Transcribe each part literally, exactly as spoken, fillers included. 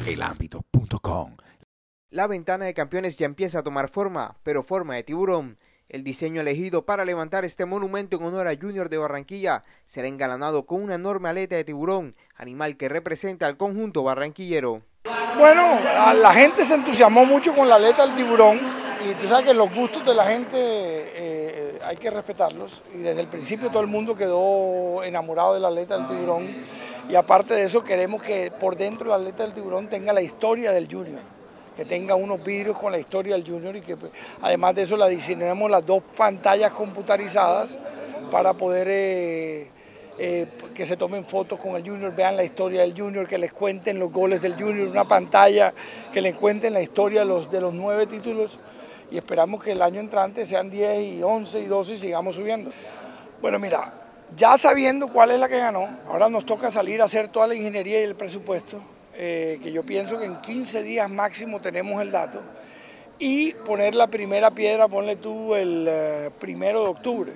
el ámbito punto com. La ventana de campeones ya empieza a tomar forma, pero forma de tiburón. El diseño elegido para levantar este monumento en honor a Junior de Barranquilla será engalanado con una enorme aleta de tiburón, animal que representa al conjunto barranquillero. Bueno, la gente se entusiasmó mucho con la aleta del tiburón y tú sabes que los gustos de la gente eh, hay que respetarlos y desde el principio todo el mundo quedó enamorado de la aleta del tiburón y aparte de eso queremos que por dentro de la aleta del tiburón tenga la historia del Junior, que tenga unos vidrios con la historia del Junior y que además de eso la diseñemos las dos pantallas computarizadas para poder eh, eh, que se tomen fotos con el Junior, vean la historia del Junior, que les cuenten los goles del Junior, una pantalla que les cuenten la historia de los, de los nueve títulos y esperamos que el año entrante sean diez y once y doce y sigamos subiendo. Bueno, mira, ya sabiendo cuál es la que ganó, ahora nos toca salir a hacer toda la ingeniería y el presupuesto. Eh, que yo pienso que en quince días máximo tenemos el dato y poner la primera piedra, ponle tú el uh, primero de octubre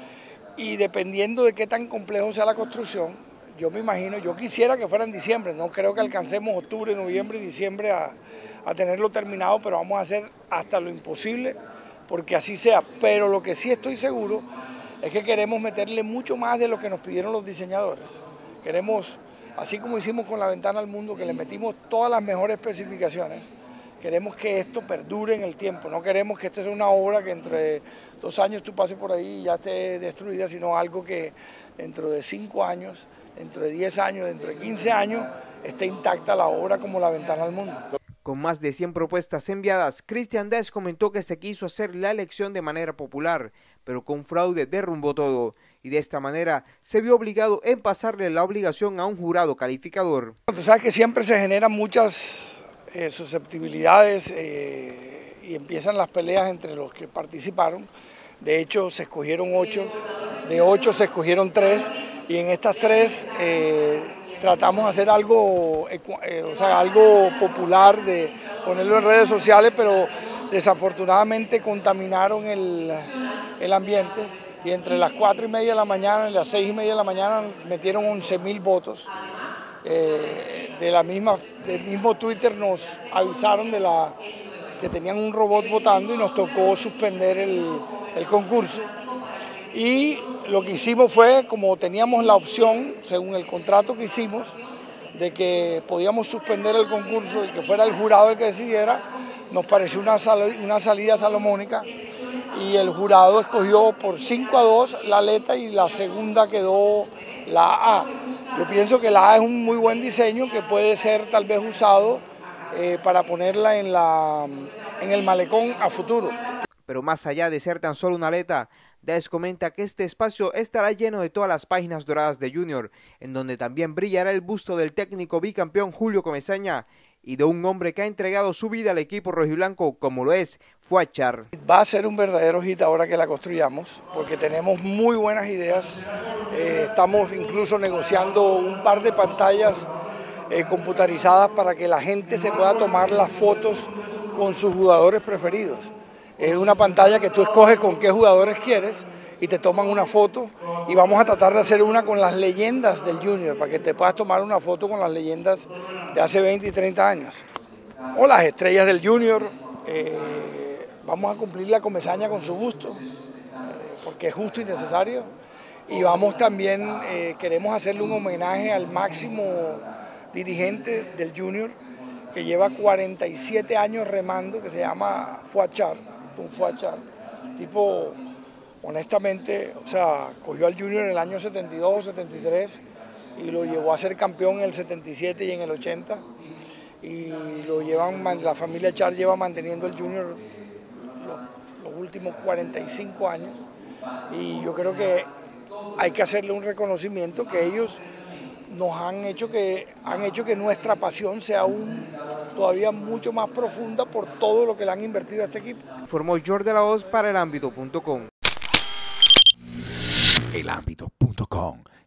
y dependiendo de qué tan complejo sea la construcción, yo me imagino, yo quisiera que fuera en diciembre, no creo que alcancemos octubre, noviembre y diciembre a, a tenerlo terminado, pero vamos a hacer hasta lo imposible porque así sea, pero lo que sí estoy seguro es que queremos meterle mucho más de lo que nos pidieron los diseñadores, queremos... Así como hicimos con la ventana al mundo, que le metimos todas las mejores especificaciones, queremos que esto perdure en el tiempo, no queremos que esto sea una obra que entre dos años tú pases por ahí y ya esté destruida, sino algo que dentro de cinco años, dentro de diez años, dentro de quince años, esté intacta la obra como la ventana al mundo. Con más de cien propuestas enviadas, Cristian Dez comentó que se quiso hacer la elección de manera popular, pero con fraude derrumbó todo, y de esta manera se vio obligado en pasarle la obligación a un jurado calificador. Tú sabes que siempre se generan muchas eh, susceptibilidades eh, y empiezan las peleas entre los que participaron. De hecho, se escogieron ocho, de ocho se escogieron tres, y en estas tres eh, tratamos de hacer algo, eh, o sea, algo popular, de ponerlo en redes sociales, pero desafortunadamente contaminaron el, el ambiente y entre las cuatro y media de la mañana y las seis y media de la mañana metieron once mil votos. Eh, de la misma, del mismo Twitter nos avisaron de la, que tenían un robot votando y nos tocó suspender el, el concurso. Y lo que hicimos fue, como teníamos la opción, según el contrato que hicimos, de que podíamos suspender el concurso y que fuera el jurado el que decidiera, nos pareció una, sal, una salida salomónica y el jurado escogió por cinco a dos la aleta y la segunda quedó la A. Yo pienso que la A es un muy buen diseño que puede ser tal vez usado eh, para ponerla en, la, en el malecón a futuro. Pero más allá de ser tan solo una aleta, Dez comenta que este espacio estará lleno de todas las páginas doradas de Junior, en donde también brillará el busto del técnico bicampeón Julio Comesaña y de un hombre que ha entregado su vida al equipo rojiblanco como lo es Fuachar. Va a ser un verdadero hit ahora que la construyamos, porque tenemos muy buenas ideas, eh, estamos incluso negociando un par de pantallas eh, computarizadas para que la gente se pueda tomar las fotos con sus jugadores preferidos. Es una pantalla que tú escoges con qué jugadores quieres y te toman una foto y vamos a tratar de hacer una con las leyendas del Junior para que te puedas tomar una foto con las leyendas de hace veinte y treinta años. O las estrellas del Junior, eh, vamos a cumplir la Comesaña con su gusto, eh, porque es justo y necesario. Y vamos también, eh, queremos hacerle un homenaje al máximo dirigente del Junior, que lleva cuarenta y siete años remando, que se llama Fuachar. Un Fuachar, tipo, honestamente, o sea, cogió al Junior en el año setenta y dos o setenta y tres y lo llevó a ser campeón en el setenta y siete y en el ochenta y lo llevan, la familia Char lleva manteniendo el Junior los, los últimos cuarenta y cinco años y yo creo que hay que hacerle un reconocimiento que ellos nos han hecho que, han hecho que nuestra pasión sea un, todavía mucho más profunda por todo lo que le han invertido a este equipo. Informó Jordi de la Hoz para el ámbito punto com. el ámbito punto com.